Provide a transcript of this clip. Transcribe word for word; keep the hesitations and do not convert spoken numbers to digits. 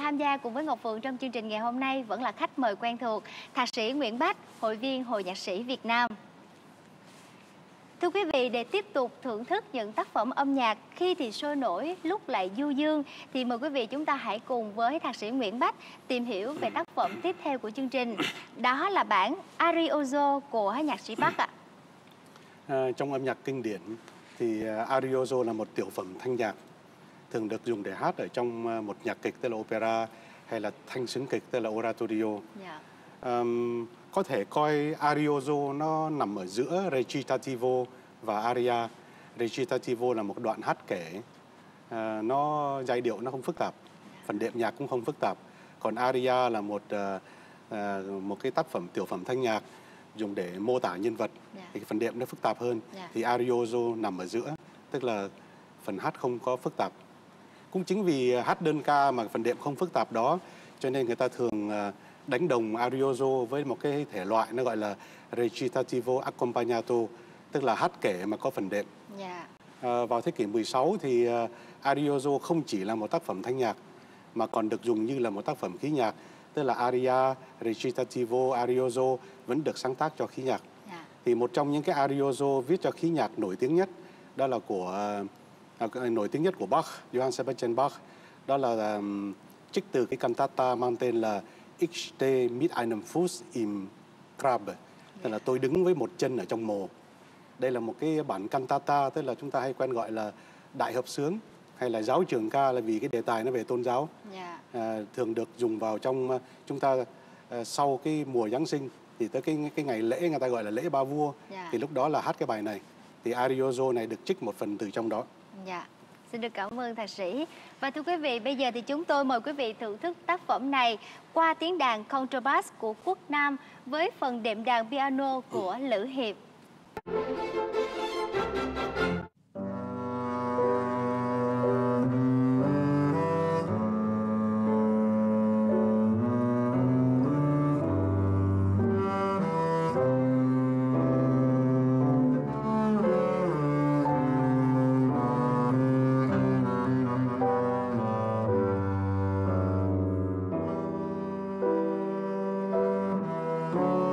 tham gia cùng với Ngọc Phượng trong chương trình ngày hôm nay vẫn là khách mời quen thuộc, Thạc sĩ Nguyễn Bách, hội viên Hội Nhạc sĩ Việt Nam. Thưa quý vị, để tiếp tục thưởng thức những tác phẩm âm nhạc khi thì sôi nổi, lúc lại du dương, thì mời quý vị chúng ta hãy cùng với Thạc sĩ Nguyễn Bách tìm hiểu về tác phẩm tiếp theo của chương trình. Đó là bản Arioso của nhạc sĩ Bach ạ. À, trong âm nhạc kinh điển thì Arioso là một tiểu phẩm thanh nhạc, thường được dùng để hát ở trong một nhạc kịch tức là opera hay là thanh xứng kịch tức là oratorio. Yeah. Um, có thể coi Arioso nó nằm ở giữa recitativo và aria. Recitativo là một đoạn hát kể, uh, nó giai điệu nó không phức tạp, phần đệm nhạc cũng không phức tạp. Còn aria là một uh, uh, một cái tác phẩm tiểu phẩm thanh nhạc dùng để mô tả nhân vật, yeah. thì phần đệm nó phức tạp hơn. Yeah. Thì Arioso nằm ở giữa, tức là phần hát không có phức tạp. Cũng chính vì hát đơn ca mà phần đệm không phức tạp đó, cho nên người ta thường đánh đồng Arioso với một cái thể loại nó gọi là recitativo accompagnato, tức là hát kể mà có phần đệm. Yeah. À, vào thế kỷ mười sáu thì Arioso không chỉ là một tác phẩm thanh nhạc mà còn được dùng như là một tác phẩm khí nhạc, tức là aria, recitativo, Arioso vẫn được sáng tác cho khí nhạc. Yeah. Thì một trong những cái Arioso viết cho khí nhạc nổi tiếng nhất đó là của À, nổi tiếng nhất của Bach, Johann Sebastian Bach, đó là um, trích từ cái cantata mang tên là Ich stehe mit einem Fuß im Grab, yeah. tức là tôi đứng với một chân ở trong mồ. Đây là một cái bản cantata, tức là chúng ta hay quen gọi là đại hợp xướng hay là giáo trường ca, là vì cái đề tài nó về tôn giáo. Yeah. À, thường được dùng vào trong uh, chúng ta uh, sau cái mùa Giáng sinh thì tới cái cái ngày lễ người ta gọi là lễ Ba Vua, yeah. thì lúc đó là hát cái bài này. Thì Arioso này được trích một phần từ trong đó. Dạ, xin được cảm ơn thạc sĩ. Và thưa quý vị, bây giờ thì chúng tôi mời quý vị thưởng thức tác phẩm này qua tiếng đàn contrabass của Quốc Nam với phần đệm đàn piano của Lữ Hiệp. Oh